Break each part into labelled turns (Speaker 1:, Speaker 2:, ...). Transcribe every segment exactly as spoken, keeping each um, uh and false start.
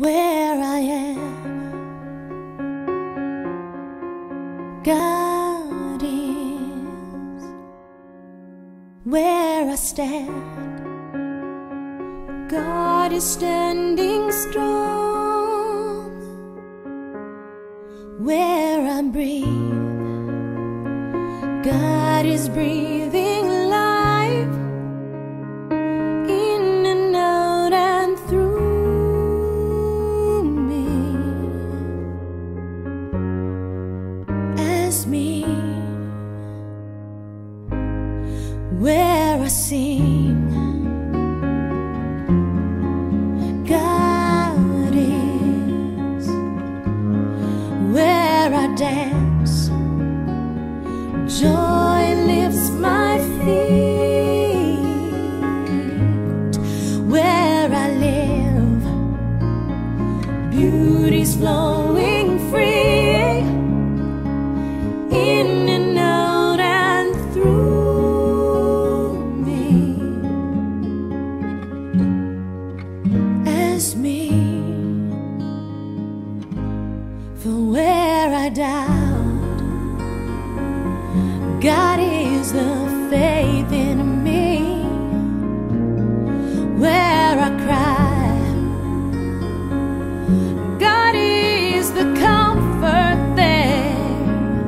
Speaker 1: where I am. God is where I stand. God is standing strong where I breathe. God is breathing life in and out and through me. As me, where I sing. God is where I dance. Joy lifts my feet. Where I live, beauty's flowing free, in and out and through me. As me, for where I doubt, God is the faith in me. Where I cry, God is the comfort there.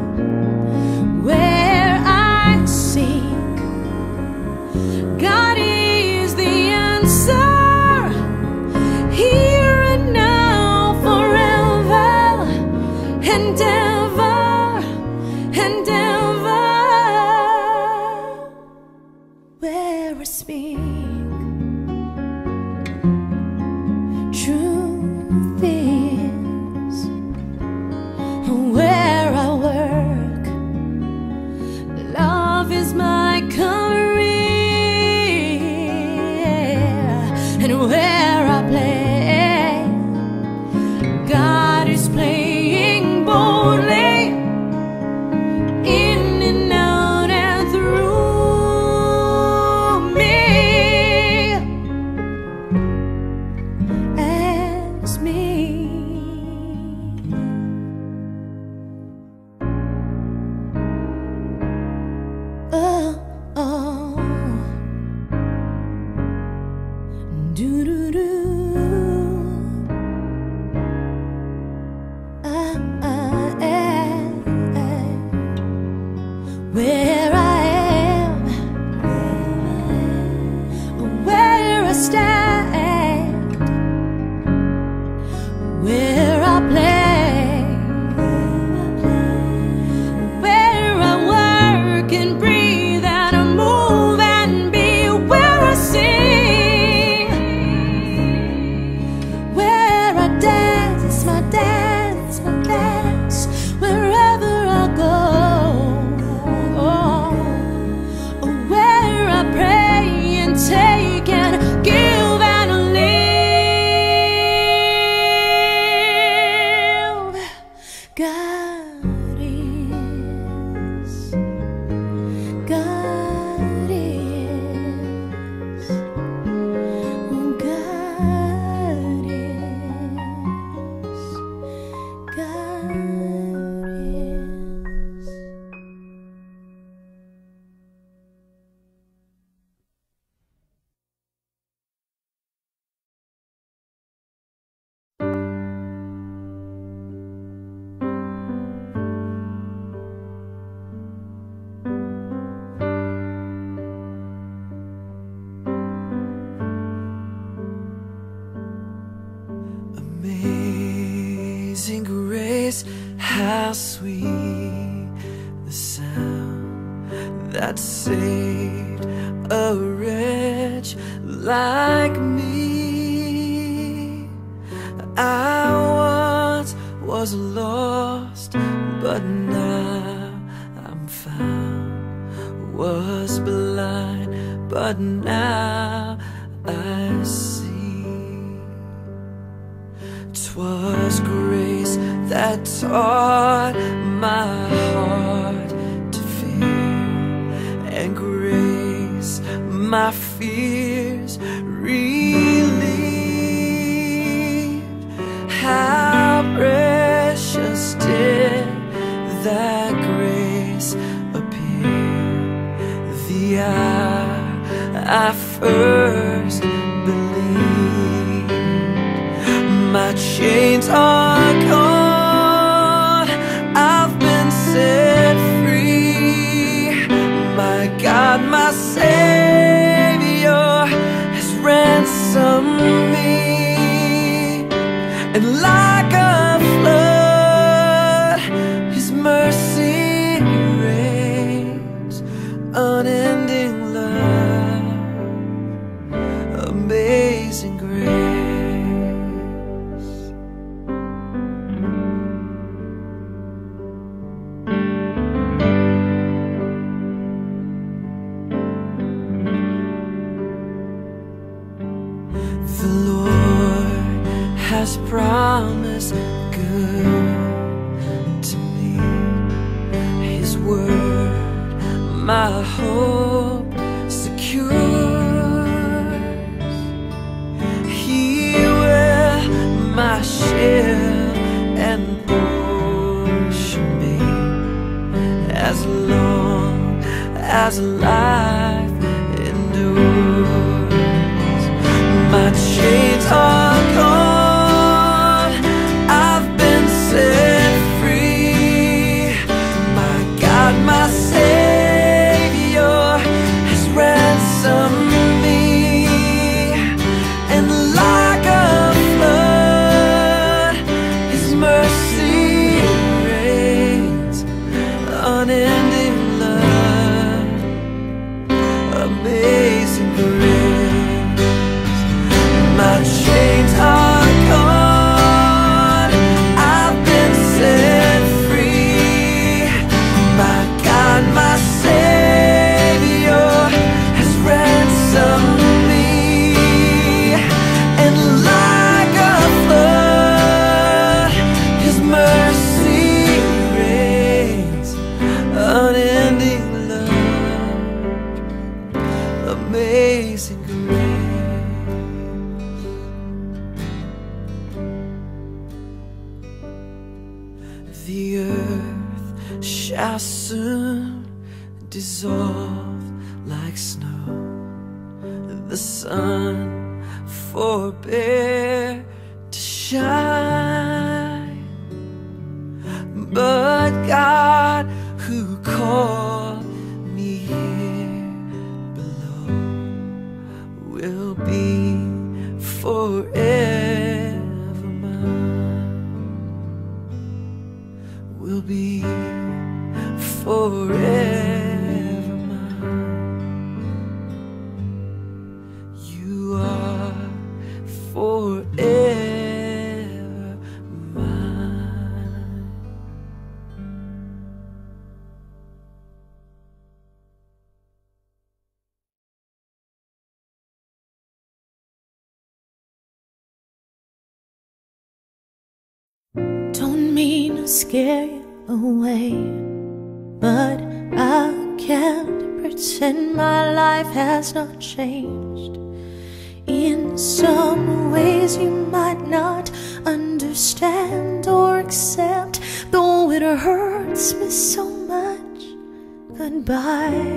Speaker 1: Where I seek, God is the answer. Here and now, forever and ever and ever. Where I speak, truth is. Where I work, love is my career. And where I play, God is playing boldly, in and out and through me. As me, oh, oh, do do do, ah, ah, eh, eh. Where I am, where I stand, where I play, where I work and breathe and move and be, where I sing, where I dance, my dance, my dance, wherever I go, where I pray and take and give and live. God is, God is, oh, God is, God is.
Speaker 2: Amazing grace, how sweet the sound that saved a wretch like me. I once was lost, but now I'm found. Was blind, but now I see. 'Twas grace that taught my heart to fear, and grace my fears relieved. I first believed. My chains are gone, I've been set free. My God, my Savior has ransomed me. And like a flood, His mercy reigns. Unending love, amazing grace. The Lord has promised good to me. His word, my hope secures. He will my shield and portion me, as long as life endures. My chains are gone, I've been set free. My God, my Savior has ransomed me. And like a flood, His mercy reigns. Unending love, amazing grace. My chains are gone, I've been set free. My God, my Savior has ransomed me. And like a flood, His mercy reigns. Unending love, amazing grace. The earth shall soon dissolve like snow. The sun forbear to shine. But God, who called me here below, will be forever mine. Will be forever mine. You are forever mine.
Speaker 1: Don't mean to scare you away, but I can't pretend my life has not changed. In some ways you might not understand or accept, though it hurts me so much. Goodbye,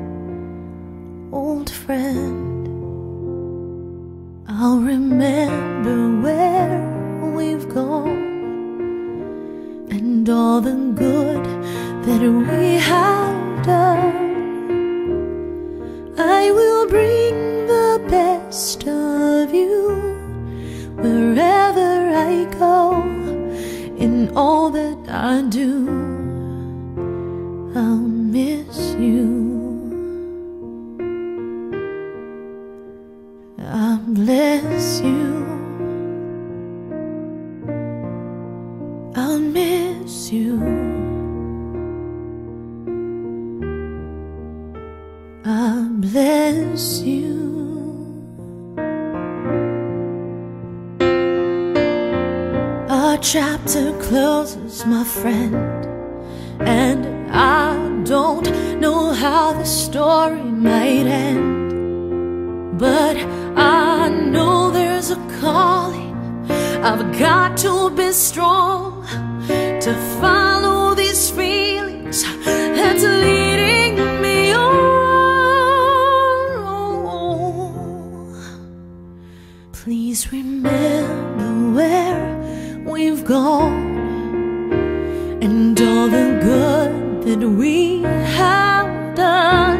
Speaker 1: old friend. I'll remember where we've gone and all the good that we have done. I will bring the best of you wherever I go. In all that I do, I'll miss you. I'll bless you. I'll miss you. I'll bless you. Our chapter closes, my friend, and I don't know how the story might end, but I know there's a calling. I've got to be strong to follow these feelings that's leading me on. Please remember where we've gone and all the good that we have done.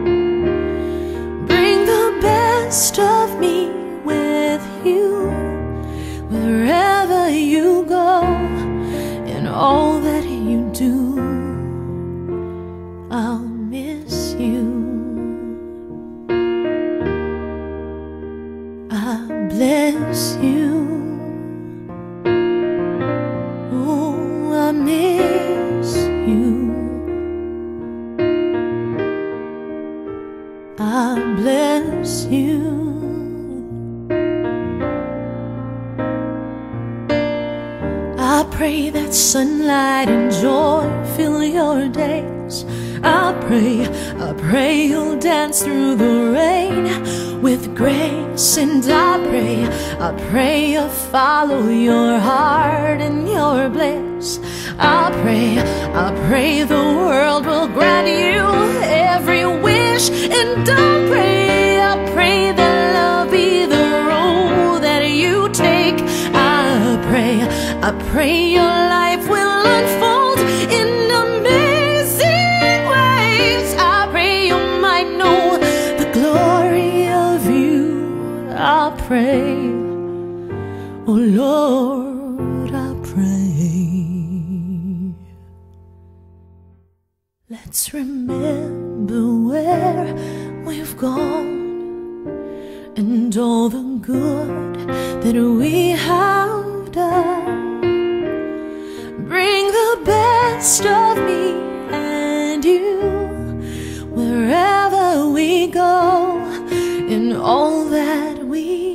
Speaker 1: Bring the best of me with you wherever you go, and all that you do. I'll miss you. I bless you. Oh, I miss you. I bless you. I pray that sunlight and joy fill your days. I pray, I pray you'll dance through the rain with grace. And I pray, I pray you'll follow your heart and your bliss. I pray, I pray the world will grant you every wish. And I pray, I pray that love be the road that you take. I pray, I pray your life will unfold in amazing ways. I pray you might know the glory of you. I pray, oh Lord, I pray. Let's remember where we've gone and all the good that we have done. Bring the best of me and you wherever we go, and all that we